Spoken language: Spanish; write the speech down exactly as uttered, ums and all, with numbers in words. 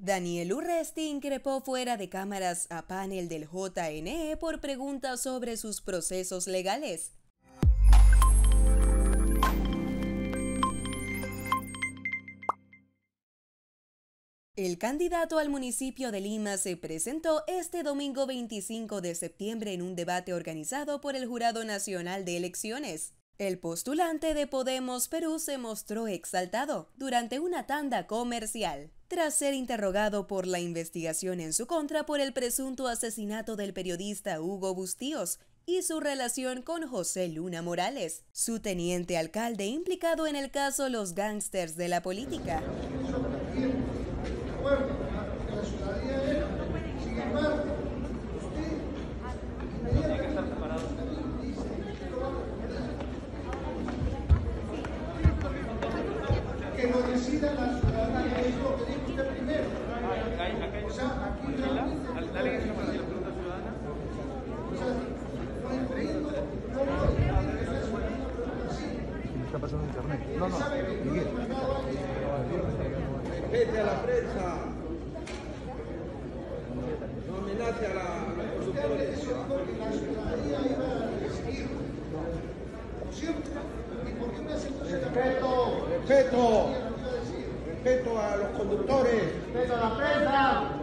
Daniel Urresti increpó fuera de cámaras a panel del J N E por preguntas sobre sus procesos legales. El candidato al municipio de Lima se presentó este domingo veinticinco de septiembre en un debate organizado por el Jurado Nacional de Elecciones. El postulante de Podemos Perú se mostró exaltado durante una tanda comercial, tras ser interrogado por la investigación en su contra por el presunto asesinato del periodista Hugo Bustíos y su relación con José Luna Morales, su teniente alcalde implicado en el caso Los Gángsters de la Política. Que lo decida la ciudadanía, es lo que dijo usted primero. O sea, aquí realmente... Dale esa para la pregunta ciudadana. O sea, no entiendo, no lo ¿Qué está pasando en internet? No, no, Miguel. Respete a la prensa. No amenace a la conductores. Eso dijo que la ciudadanía iba a decidir. ¿No es cierto? ¿Y por qué me hace entonces Respeto, respeto, respeto a los conductores. respeto a la prensa?